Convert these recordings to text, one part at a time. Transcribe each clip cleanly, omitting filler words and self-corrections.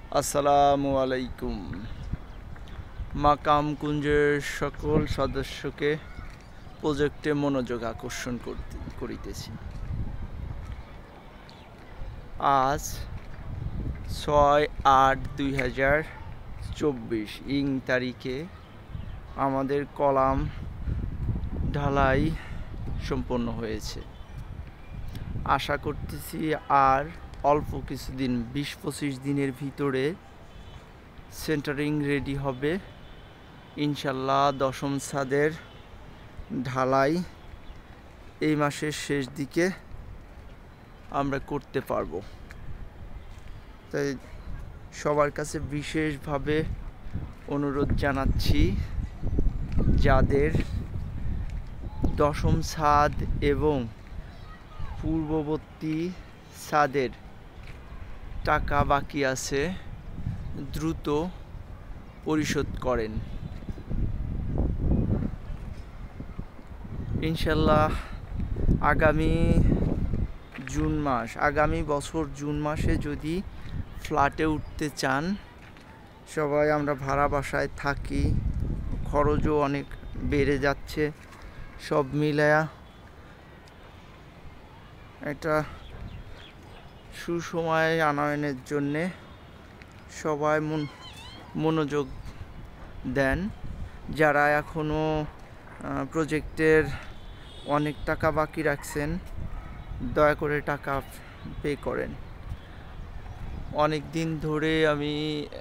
আসসালামু আলাইকুম। মাকাম কুঞ্জের সকল সদস্যকে প্রজেক্টে মনোযোগ আকর্ষণ করিতেছি। আজ 6/8/2024 ইং তারিখে আমাদের কলাম ঢালাই সম্পন্ন হয়েছে। আশা করতেছি আর অল্প কিছুদিন 20-25 দিনের ভিতরে সেন্টারিং রেডি হবে ইনশাল্লাহ। দশম ছাদের ঢালাই এই মাসের শেষ দিকে আমরা করতে পারবো। তাই সবার কাছে বিশেষভাবে অনুরোধ জানাচ্ছি, যাদের দশম ছাদ এবং পূর্ববর্তী ছাদের টাকা বাকি আছে দ্রুত পরিশোধ করেন ইনশাল্লাহ। আগামী বছর জুন মাসে যদি ফ্ল্যাটে উঠতে চান, সবাই আমরা ভাড়া বাসায় থাকি, খরচও অনেক বেড়ে যাচ্ছে, সব মিলায়া একটা সুসময় আনয়নের জন্যে সবাই মনোযোগ দেন। যারা এখনও প্রজেক্টের অনেক টাকা বাকি রাখছেন, দয়া করে টাকা পে করেন। অনেক দিন ধরে আমি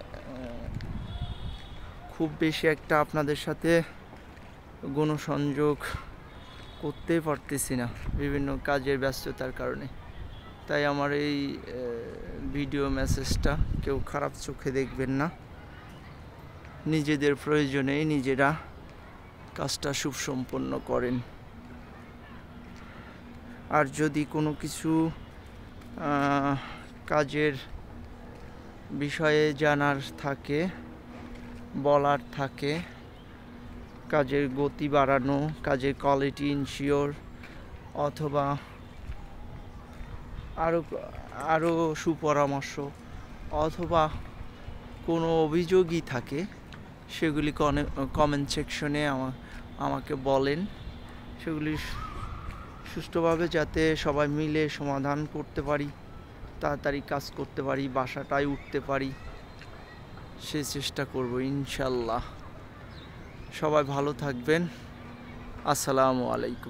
খুব বেশি একটা আপনাদের সাথে গণসংযোগ করতেই পারতেছি না, বিভিন্ন কাজের ব্যস্ততার কারণে। তাই আমার এই ভিডিও মেসেজটা কেউ খারাপ চোখে দেখবেন না। নিজেদের প্রয়োজনেই নিজেরা কাজটা সুসম্পন্ন করেন। আর যদি কোনো কিছু কাজের বিষয়ে জানার থাকে, বলার থাকে, কাজের গতি বাড়ানো, কাজের কোয়ালিটি ইনশিওর, অথবা আরও সুপরামর্শ, অথবা কোনো অভিযোগই থাকে, সেগুলি কমেন্ট সেকশনে আমাকে বলেন। সেগুলি সুষ্ঠুভাবে যাতে সবাই মিলে সমাধান করতে পারি, তাড়াতাড়ি কাজ করতে পারি, বাসাটায় উঠতে পারি, সে চেষ্টা করব ইনশাল্লাহ। সবাই ভালো থাকবেন। আসসালামু আলাইকুম।